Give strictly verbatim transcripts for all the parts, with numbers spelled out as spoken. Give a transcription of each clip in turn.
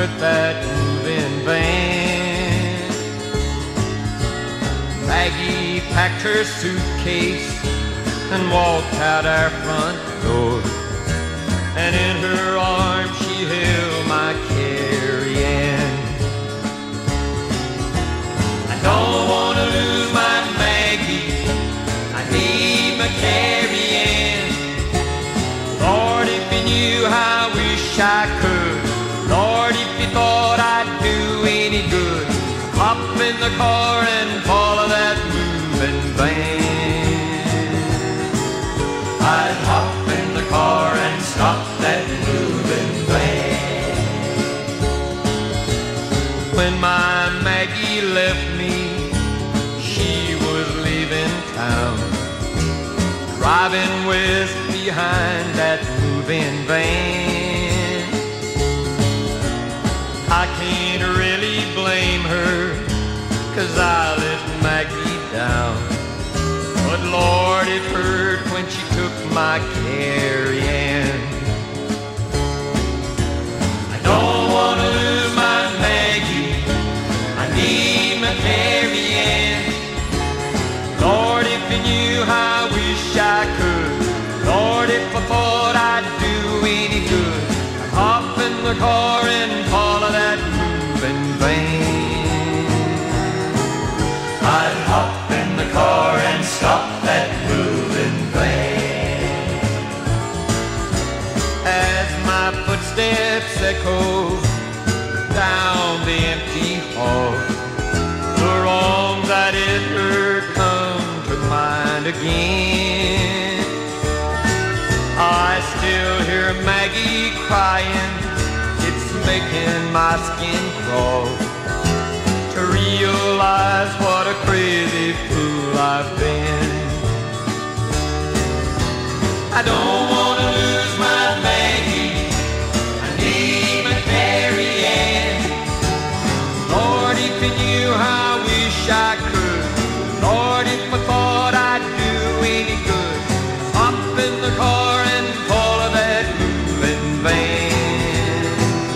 with that moving van. Maggie packed her suitcase and walked out our front door, and in her arms she held my carry-on. I don't want to lose my Maggie, I need my carry-on. Lord, if you knew how I wish I could, Lord, if you thought I'd do any good, hop in the car and follow that moving van. I'd hop in the car and stop that moving van. When my Maggie left me, she was leaving town, driving west behind that moving van. I can't really blame her, 'cause I let Maggie down, but Lord, it hurt when she took my carry-on. I don't want to lose my Maggie, I need my carry-on. Lord, if you knew how I wish I could, Lord, if I thought I'd do any good, hop in the car and follow that moving van. I'd hop in the car and stop that moving van. As my footsteps echo down the empty hall, the wrongs I did her come to mind again. I still hear Maggie crying, it's making my skin crawl to realize what a crazy fool I've been. I don't want to lose my Maggie, I need my carry-on. Lord, if you knew how I wish I could, Lord, if I thought I'd do any good, hop in the car and follow that moving van.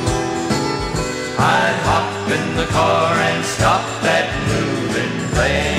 I'd hop in the car and stop that moving van.